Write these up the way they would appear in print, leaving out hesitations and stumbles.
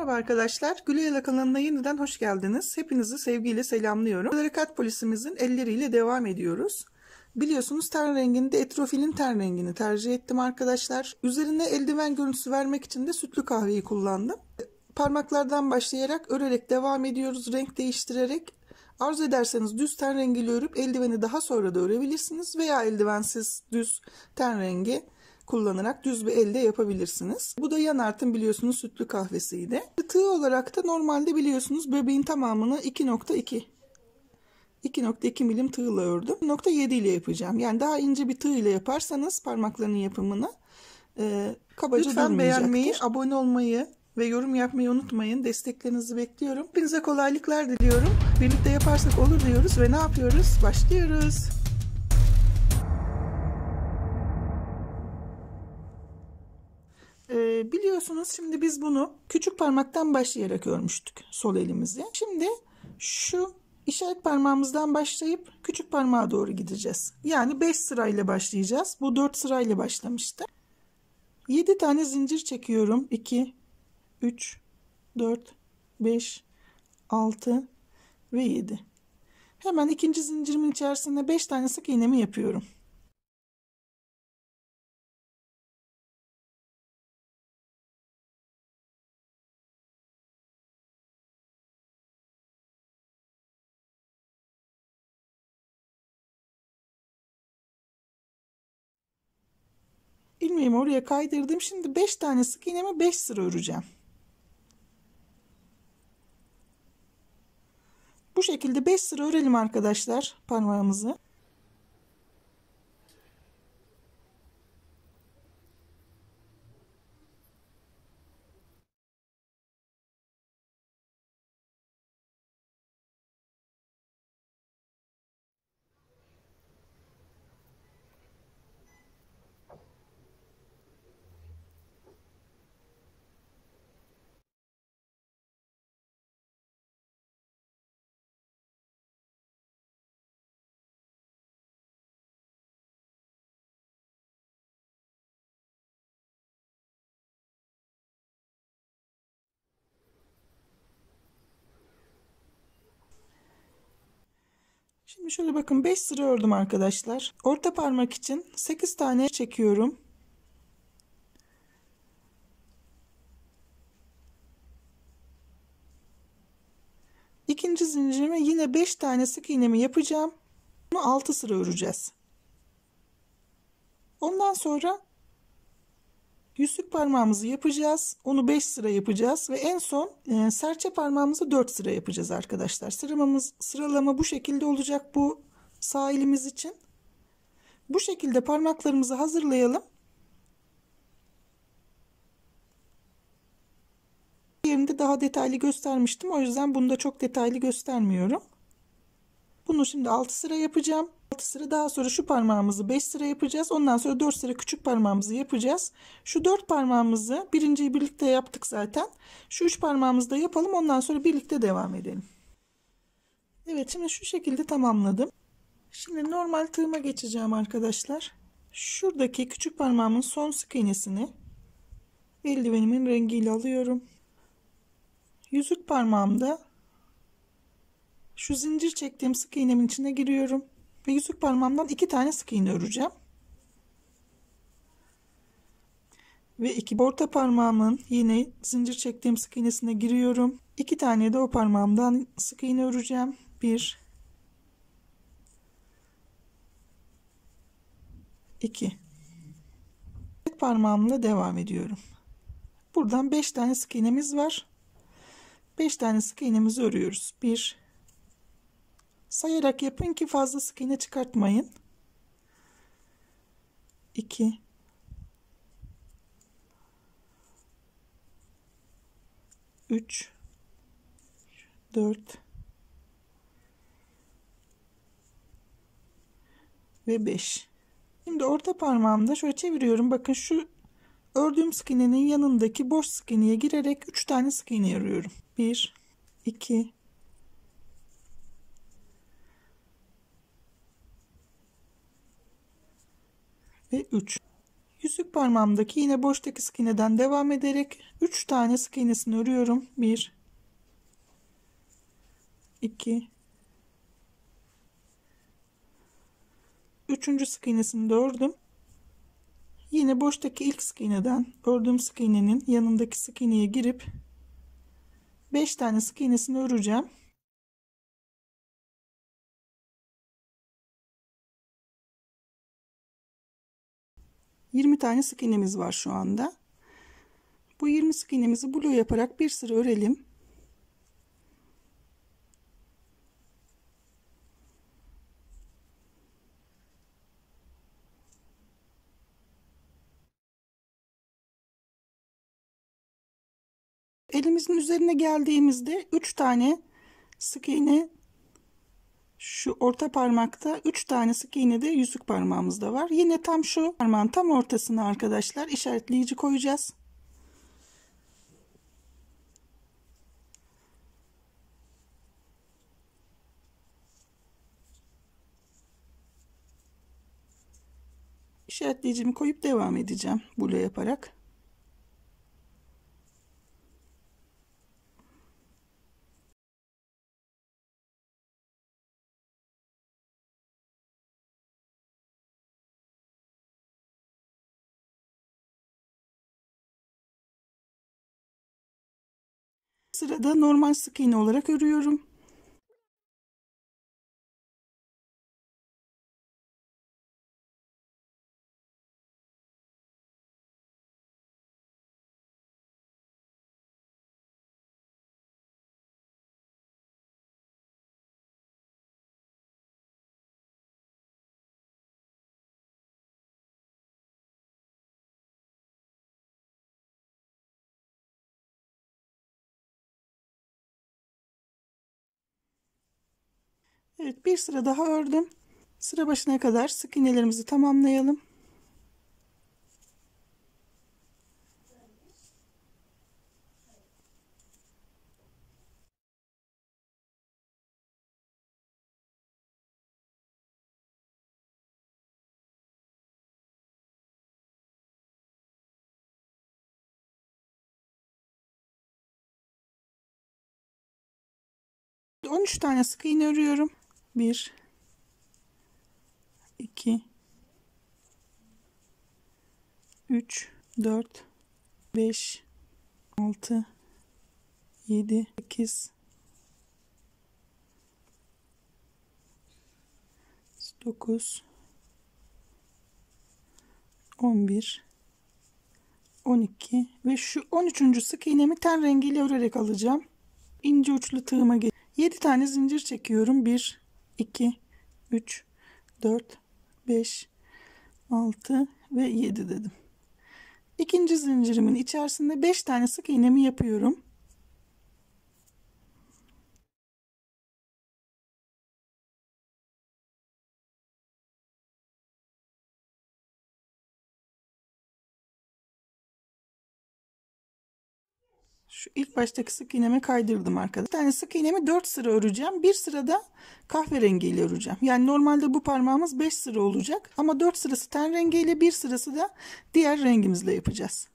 Merhaba arkadaşlar, Güleyla kanalına yeniden hoş geldiniz. Hepinizi sevgiyle selamlıyorum. Tarikat polisimizin elleriyle devam ediyoruz. Biliyorsunuz ten renginde Etrofil'in ten rengini tercih ettim arkadaşlar. Üzerine eldiven görüntüsü vermek için de sütlü kahveyi kullandım. Parmaklardan başlayarak örerek devam ediyoruz, renk değiştirerek. Arzu ederseniz düz ten rengiyle örüp eldiveni daha sonra da örebilirsiniz veya eldivensiz düz ten rengi kullanarak düz bir elde yapabilirsiniz. Bu da Yanart'ın biliyorsunuz sütlü kahvesiydi. Tığ olarak da normalde biliyorsunuz bebeğin tamamını 2.2 milim tığla ördüm. 2.7 ile yapacağım. Yani daha ince bir tığ ile yaparsanız parmaklarının yapımını kabaca lütfen beğenmeyi, abone olmayı ve yorum yapmayı unutmayın. Desteklerinizi bekliyorum. Hepinize kolaylıklar diliyorum. Birlikte yaparsak olur diyoruz ve ne yapıyoruz? Başlıyoruz. Biliyorsunuz şimdi biz bunu küçük parmaktan başlayarak örmüştük sol elimizi. Şimdi şu işaret parmağımızdan başlayıp küçük parmağa doğru gideceğiz. Yani 5 sırayla başlayacağız. Bu 4 sırayla başlamıştı. 7 tane zincir çekiyorum. 2, 3, 4, 5, 6 ve 7. Hemen ikinci zincirimin içerisinde 5 tane sık iğnemi yapıyorum. İlmeğimi oraya kaydırdım. Şimdi 5 tane sık iğnemi 5 sıra öreceğim. Bu şekilde 5 sıra örelim arkadaşlar parmağımızı. Şimdi şöyle bakın 5 sıra ördüm arkadaşlar. Orta parmak için 8 tane çekiyorum. İkinci zincirime yine 5 tane sık iğnemi yapacağım. Bunu 6 sıra öreceğiz. Ondan sonra yüzük parmağımızı yapacağız. Onu 5 sıra yapacağız ve en son serçe parmağımızı 4 sıra yapacağız arkadaşlar. Sıralama bu şekilde olacak bu sağ elimiz için. Bu şekilde parmaklarımızı hazırlayalım. Diğerini daha detaylı göstermiştim. O yüzden bunu da çok detaylı göstermiyorum. Bunu şimdi 6 sıra yapacağım. 6 sıra daha sonra şu parmağımızı 5 sıra yapacağız. Ondan sonra 4 sıra küçük parmağımızı yapacağız. Şu 4 parmağımızı birinciyi birlikte yaptık zaten. Şu 3 parmağımızı da yapalım. Ondan sonra birlikte devam edelim. Evet, şimdi şu şekilde tamamladım. Şimdi normal tığıma geçeceğim arkadaşlar. Şuradaki küçük parmağımın son sık iğnesini eldivenimin rengiyle alıyorum. Yüzük parmağımda şu zincir çektiğim sık iğnemin içine giriyorum ve yüzük parmağımdan 2 tane sık iğne öreceğim. Ve orta parmağımın yine zincir çektiğim sık iğnesine giriyorum. 2 tane de o parmağımdan sık iğne öreceğim. 1, 2. Parmağımla devam ediyorum. Buradan 5 tane sık iğnemiz var. 5 tane sık iğnemizi örüyoruz. 1, sayarak yapın ki fazla sık iğne çıkartmayın. 2, 3, 4 ve 5. Şimdi orta parmağımda şöyle çeviriyorum. Bakın şu ördüğüm sık iğnenin yanındaki boş sık iğneye girerek 3 tane sık iğne örüyorum. 1, 2, 3. Yüzük parmağımdaki yine boştaki sık iğneden devam ederek 3 tane sık iğnesini örüyorum. 1 2 3. sık iğnesini de ördüm. Yine boştaki ilk sık iğneden ördüğüm sık iğnenin yanındaki sık iğneye girip 5 tane sık iğnesini öreceğim. ...20 tane sık iğnemiz var şu anda. Bu 20 sık iğnemizi blue yaparak bir sıra örelim. Elimizin üzerine geldiğimizde 3 tane sık iğne şu orta parmakta, 3 tane sık iğne de yüzük parmağımızda var. Yine tam şu parmağın tam ortasına arkadaşlar işaretleyici koyacağız. İşaretleyicimi koyup devam edeceğim blue yaparak. Sırada normal sık iğne olarak örüyorum. Evet, bir sıra daha ördüm. Sıra başına kadar sık iğnelerimizi tamamlayalım. Şimdi 13 tane sık iğne örüyorum. 1 2 3 4 5 6 7 8 9 11 12 ve şu 13. sık iğnemi ten rengiyle örerek alacağım. İnce uçlu tığıma 7 tane zincir çekiyorum. 1 2 3 4 5 6 ve 7 dedim. İkinci zincirimin içerisinde 5 tane sık iğnemi yapıyorum. Şu ilk baştaki sık iğneme kaydırdım arkadaşlar. Bir tane sık iğnemi 4 sıra öreceğim. Bir sırada kahverengi ile öreceğim. Yani normalde bu parmağımız 5 sıra olacak. Ama 4 sırası ten rengiyle, bir sırası da diğer rengimizle yapacağız.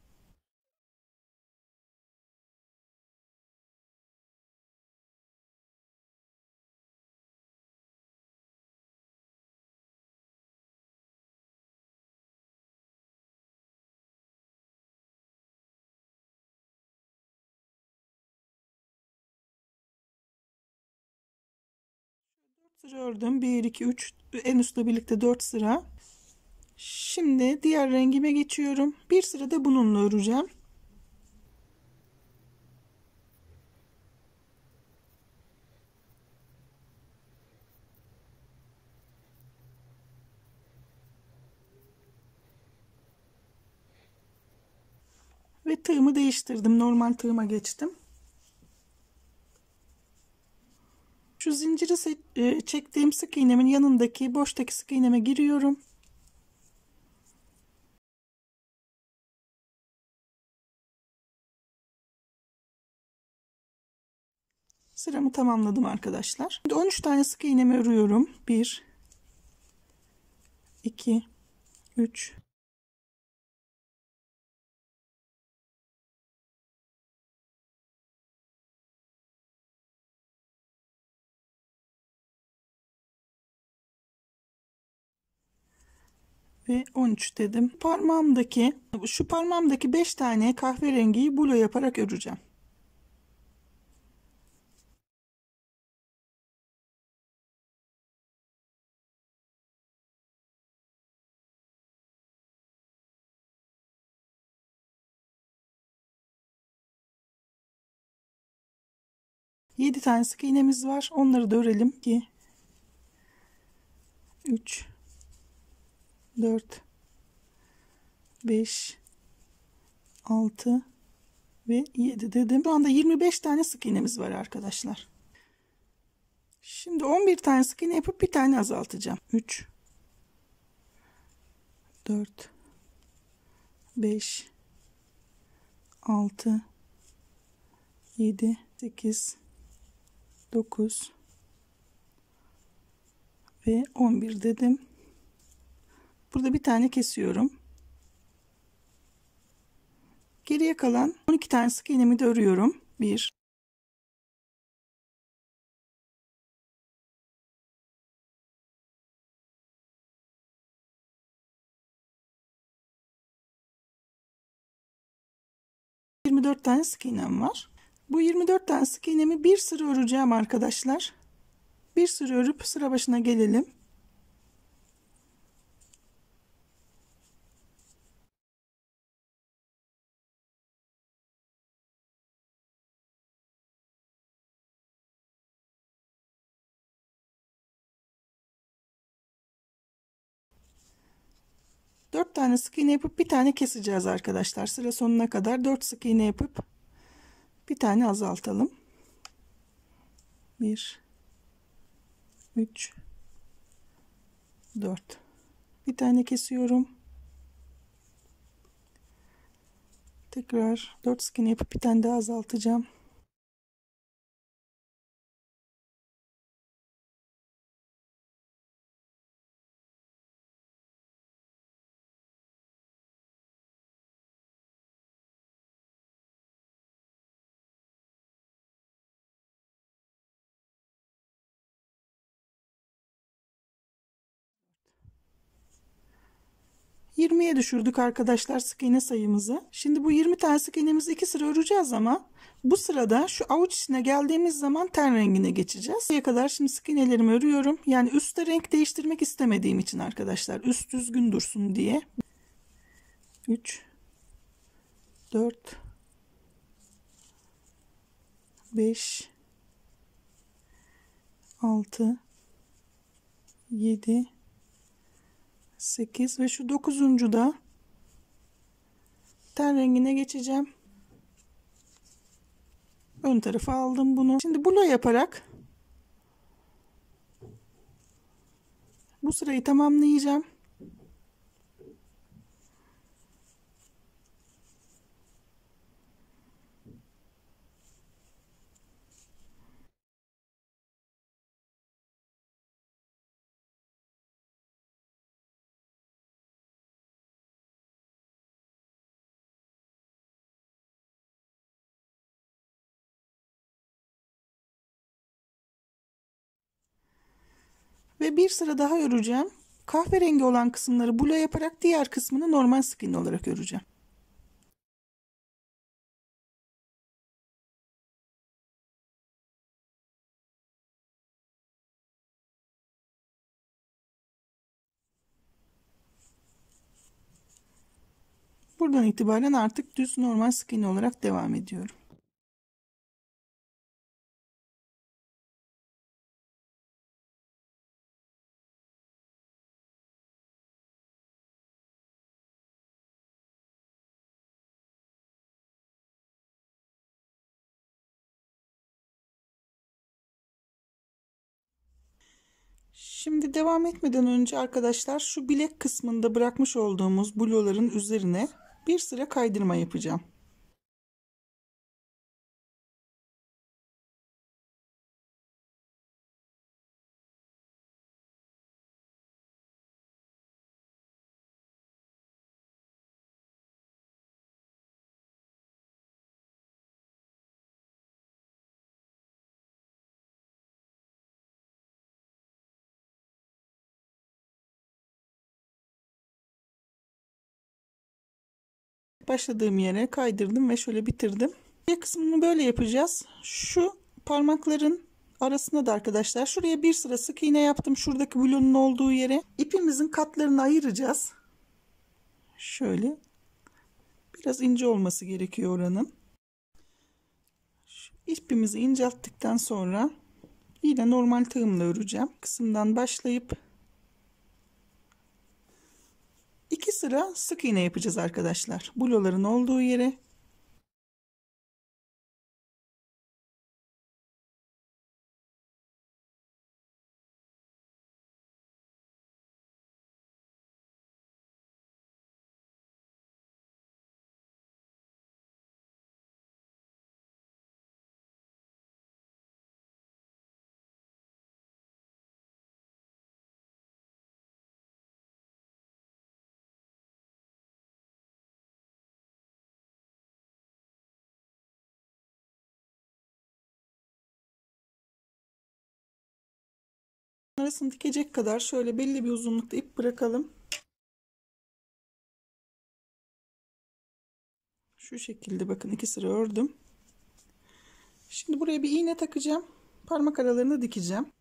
Sıra ördüm. 1 2 3, en üstle birlikte 4 sıra. Şimdi diğer rengime geçiyorum. Bir sıra da bununla öreceğim. Ve tığımı değiştirdim. Normal tığıma geçtim. Şu zinciri çektiğim sık iğnemin yanındaki boştaki sık iğneme giriyorum. Sıramı tamamladım arkadaşlar. Şimdi 13 tane sık iğnemi örüyorum. 1 2 3 ve 13 dedim. Şu parmağımdaki 5 tane kahverengiyi bulo yaparak öreceğim. Yedi tane sık iğnemiz var. Onları da örelim ki 3 4 5 6 ve 7 dedim. Şu anda 25 tane sık iğnemiz var arkadaşlar. Şimdi 11 tane sık iğne yapıp bir tane azaltacağım. 3 4 5 6 7 8 9 ve 11 dedim. Burada bir tane kesiyorum. Geriye kalan 12 tane sık iğnemi de örüyorum. 1 24 tane sık iğnem var. Bu 24 tane sık iğnemi bir sıra öreceğim arkadaşlar. Bir sıra örüp sıra başına gelelim. Dört tane sık iğne yapıp bir tane keseceğiz arkadaşlar. Sıra sonuna kadar 4 sık iğne yapıp bir tane azaltalım. 1 3 4 bir tane kesiyorum. Tekrar 4 sık iğne yapıp bir tane daha azaltacağım. %20'ye düşürdük arkadaşlar sık iğne sayımızı. Şimdi bu 20 tane sık iğnemizi 2 sıra öreceğiz ama bu sırada şu avuç içine geldiğimiz zaman ten rengine geçeceğiz. Buraya kadar şimdi sık iğnelerimi örüyorum. Yani üstte renk değiştirmek istemediğim için arkadaşlar. Üst düzgün dursun diye. 3 4 5 6 7 8 ve şu 9'uncu da ten rengine geçeceğim. Ön tarafa aldım bunu. Şimdi bulo yaparak bu sırayı tamamlayacağım. Ve bir sıra daha öreceğim. Kahverengi olan kısımları bulo yaparak diğer kısmını normal sık iğne olarak öreceğim. Buradan itibaren artık düz normal sık iğne olarak devam ediyorum. Şimdi devam etmeden önce arkadaşlar şu bilek kısmında bırakmış olduğumuz bluların üzerine bir sıra kaydırma yapacağım. başladığım yere kaydırdım ve şöyle bitirdim. Bir kısmını böyle yapacağız. Şu parmakların arasına da arkadaşlar şuraya bir sıra sık iğne yaptım. Şuradaki blonun olduğu yere ipimizin katlarını ayıracağız. Şöyle biraz ince olması gerekiyor oranın. Şu ipimizi incelttikten sonra yine normal tığımla öreceğim. Kısımdan başlayıp 2 sıra sık iğne yapacağız arkadaşlar. Bloların olduğu yere. Arasını dikecek kadar şöyle belli bir uzunlukta ip bırakalım. Şu şekilde bakın 2 sıra ördüm. Şimdi buraya bir iğne takacağım. Parmak aralarını dikeceğim.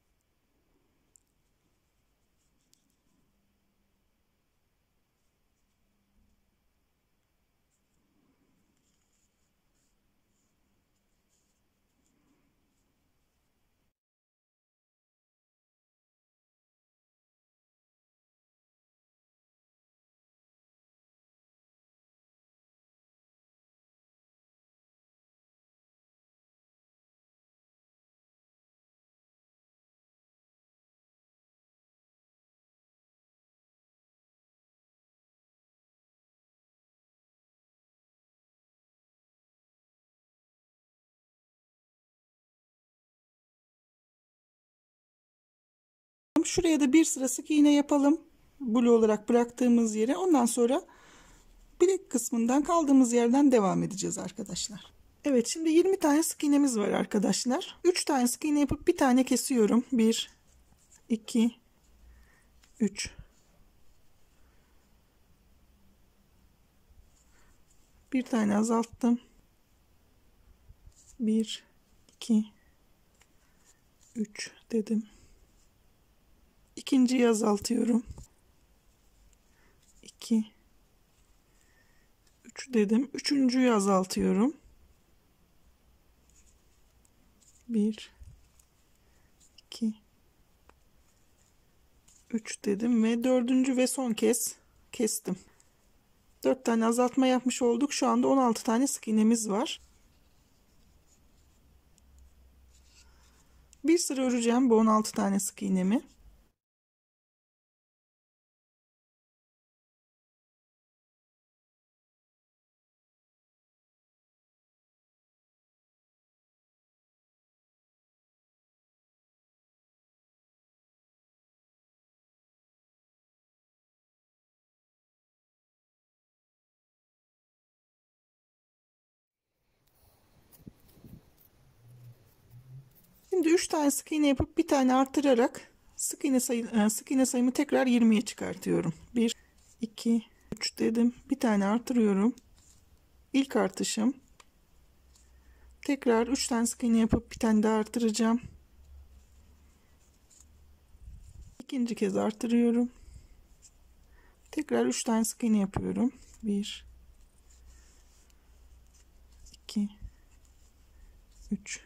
Şuraya da bir sıra sık iğne yapalım. Blue olarak bıraktığımız yere. Ondan sonra bilek kısmından kaldığımız yerden devam edeceğiz arkadaşlar. Evet, şimdi 20 tane sık iğnemiz var arkadaşlar. 3 tane sık iğne yapıp bir tane kesiyorum. 1 2 3. Bir tane azalttım. 1 2 3 dedim. İkinciyi azaltıyorum. 2 3 dedim. Üçüncüyü azaltıyorum. 1 2 3 dedim ve dördüncü ve son kez kestim. 4 tane azaltma yapmış olduk. Şu anda 16 tane sık iğnemiz var. Bir sıra öreceğim bu 16 tane sık iğnemi. Şimdi 3 tane sık iğne yapıp bir tane artırarak sık iğne sayımı tekrar 20'ye çıkartıyorum. 1 2 3 dedim. Bir tane artırıyorum. İlk artışım. Tekrar 3 tane sık iğne yapıp bir tane daha artıracağım. İkinci kez artırıyorum. Tekrar 3 tane sık iğne yapıyorum. 1 2 3.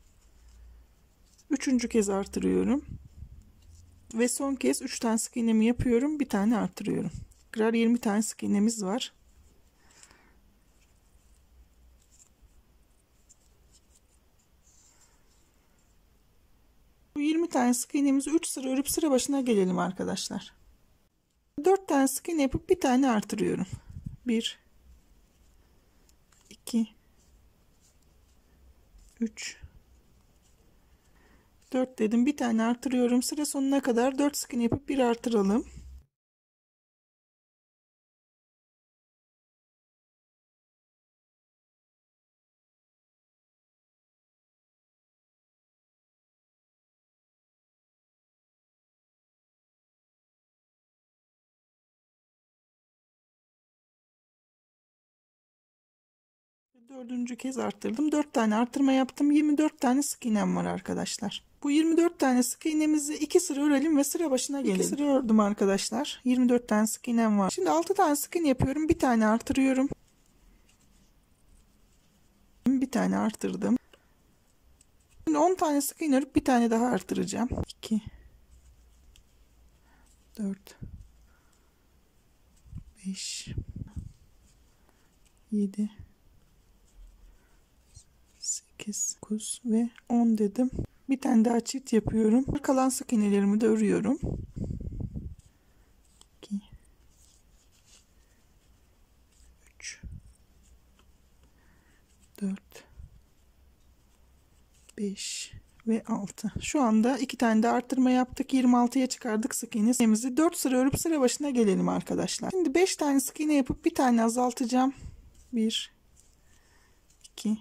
Üçüncü kez artırıyorum. Ve son kez 3 tane sık iğnemi yapıyorum. Bir tane artırıyorum. Tekrar 20 tane sık iğnemiz var. Bu 20 tane sık iğnemizi 3 sıra örüp sıra başına gelelim arkadaşlar. 4 tane sık iğne yapıp bir tane artırıyorum. 1 2 3 4 dedim. Bir tane artırıyorum. Sıra sonuna kadar 4 sık iğne yapıp bir artıralım. Dördüncü kez arttırdım. 4 tane arttırma yaptım. 24 tane sık iğnem var arkadaşlar. Bu 24 tane sık iğnemizi 2 sıra örelim ve sıra başına gelelim. 2 sıra ördüm arkadaşlar. 24 tane sık iğnem var. Şimdi 6 tane sık iğne yapıyorum. Bir tane artırıyorum. Bir tane arttırdım. Şimdi 10 tane sık iğne örüp bir tane daha artıracağım. 2 4 5 7 8 9 ve 10 dedim. Bir tane daha çift yapıyorum. Kalan sık iğnelerimi de örüyorum. 2 3 4 5 ve 6. Şu anda 2 tane de arttırma yaptık. 26'ya çıkardık sık iğnemizi. 4 sıra örüp sıra başına gelelim arkadaşlar. Şimdi 5 tane sık iğne yapıp bir tane azaltacağım. 1 2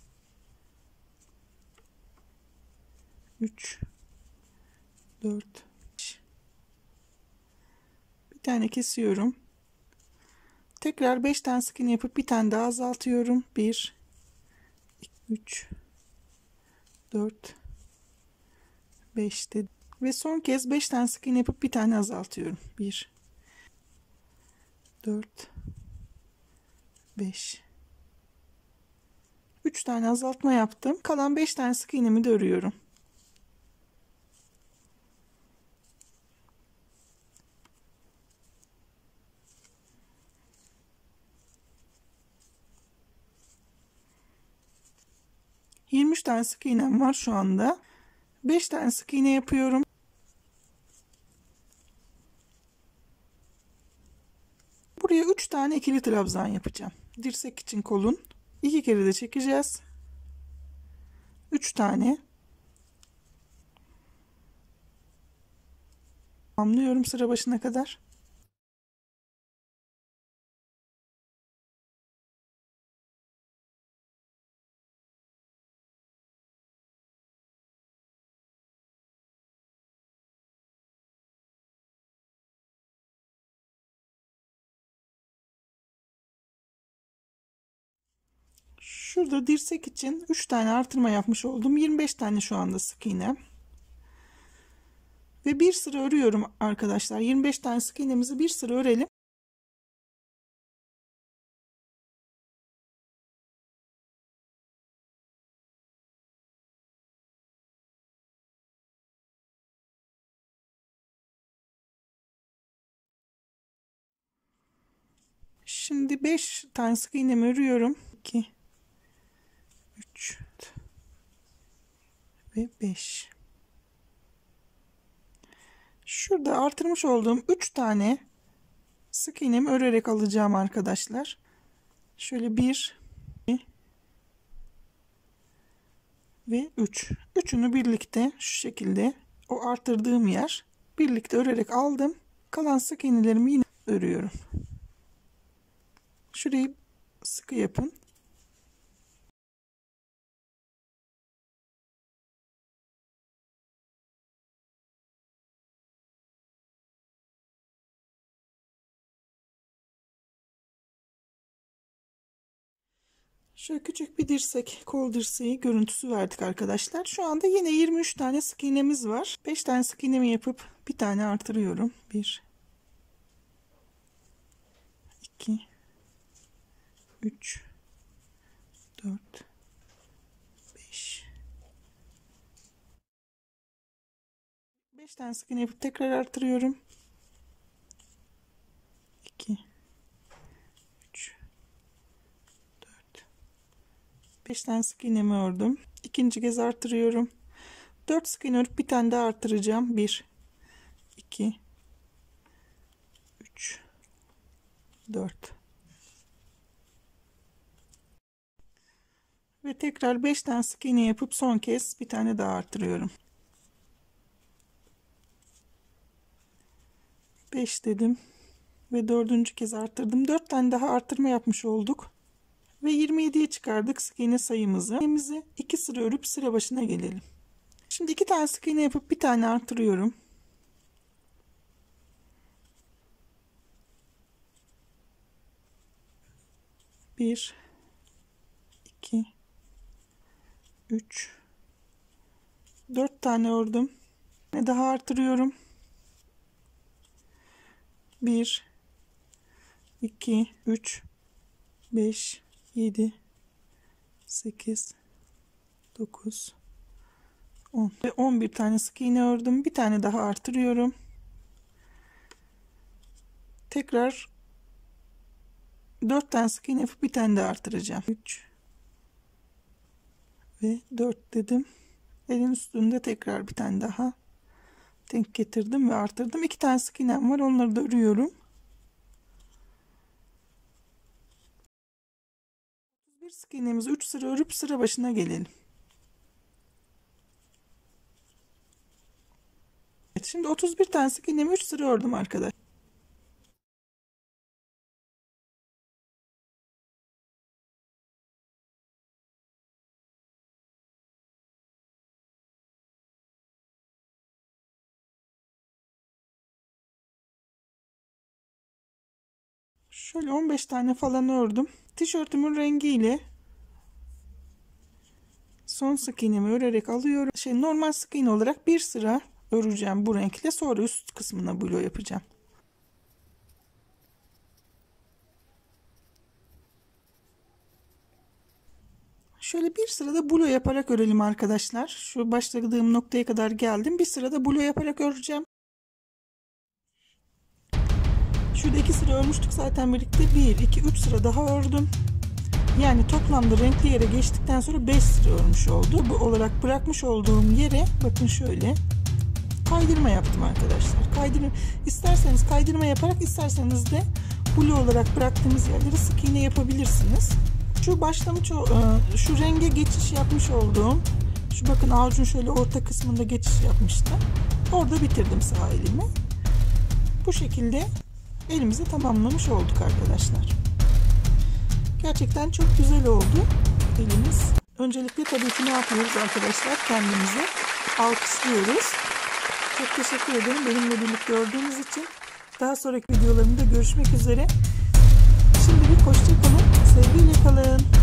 3 4 5. Bir tane kesiyorum. Tekrar 5 tane sık iğne yapıp bir tane daha azaltıyorum. 1 2 3 4 5 dedim. Ve son kez 5 tane sık iğne yapıp bir tane azaltıyorum. 1 4 5 3 tane azaltma yaptım. Kalan 5 tane sık iğnemi de örüyorum. ...23 tane sık iğnem var şu anda. 5 tane sık iğne yapıyorum. Buraya 3 tane ikili trabzan yapacağım. Dirsek için kolun. 2 kere de çekeceğiz. 3 tane. Tamamlıyorum sıra başına kadar. Şurada dirsek için 3 tane artırma yapmış oldum. 25 tane şu anda sık iğne. Ve bir sıra örüyorum arkadaşlar. 25 tane sık iğnemizi bir sıra örelim. Şimdi 5 tane sık iğnemi örüyorum. 2 3 ve 5. Şurada artırmış olduğum 3 tane sık iğnemi örerek alacağım arkadaşlar. Şöyle 1 ve 3. Üçünü birlikte şu şekilde o artırdığım yer birlikte örerek aldım. Kalan sık iğnelerimi yine örüyorum. Şurayı sıkı yapın. Şöyle küçük bir dirsek, kol dirseği görüntüsü verdik arkadaşlar. Şu anda yine 23 tane sık iğnemiz var. 5 tane sık iğnemi yapıp bir tane artırıyorum. 1 2 3 4 5 5 tane sık iğne yapıp tekrar artırıyorum. 2 3 4 5 tane sık iğnemi ördüm. İkinci kez artırıyorum. 4 sık iğne örüp bir tane daha artıracağım. 1 2 3 4 ve tekrar 5 tane sık iğne yapıp son kez bir tane daha artırıyorum. 5 dedim ve dördüncü kez arttırdım. 4 tane daha artırma yapmış olduk ve 27'ye çıkardık sık iğne sayımızı. İğnemizi 2 sıra örüp sıra başına gelelim. Şimdi 2 tane sık iğne yapıp bir tane artırıyorum. 1 2 3 4 tane ördüm. Daha artırıyorum. 1 2 3 5 7 8 9 10 ve 11 tane sık iğne ördüm. Bir tane daha artırıyorum. Tekrar 4 tane sık iğne yapıp bir tane daha artıracağım. 3 ve 4 dedim. Elin üstünde tekrar bir tane daha denk getirdim ve artırdım. 2 tane sık iğnem var. Onları da örüyorum. 31 sık iğnemizi 3 sıra örüp sıra başına gelelim. Evet, şimdi 31 tane sık iğnemi 3 sıra ördüm arkadaşlar. Şöyle 15 tane falan ördüm. Tişörtümün rengiyle son sık iğnemi örerek alıyorum. Normal sık iğne olarak bir sıra öreceğim bu renkle. Sonra üst kısmına blö yapacağım. Şöyle bir sırada blö yaparak örelim arkadaşlar. Şu başladığım noktaya kadar geldim. Bir sırada blö yaparak öreceğim. Şurada 2 sıra örmüştük zaten birlikte. 1 2 3 sıra daha ördüm. Yani toplamda renkli yere geçtikten sonra 5 sıra örmüş oldu. Bu olarak bırakmış olduğum yere bakın şöyle kaydırma yaptım arkadaşlar. İsterseniz kaydırma yaparak, isterseniz de blö olarak bıraktığımız yerlere sık iğne yapabilirsiniz. Şu şu renge geçiş yapmış olduğum, şu bakın avucun şöyle orta kısmında geçiş yapmıştım. Orada bitirdim sağ elimi. Bu şekilde elimizi tamamlamış olduk arkadaşlar. Gerçekten çok güzel oldu elimiz. Öncelikle tabii ki ne yapıyoruz arkadaşlar? Kendimizi alkışlıyoruz. Çok teşekkür ederim benimle birlikte gördüğünüz için. Daha sonraki videolarımda görüşmek üzere. Şimdilik hoşça kalın. Sevgiyle kalın.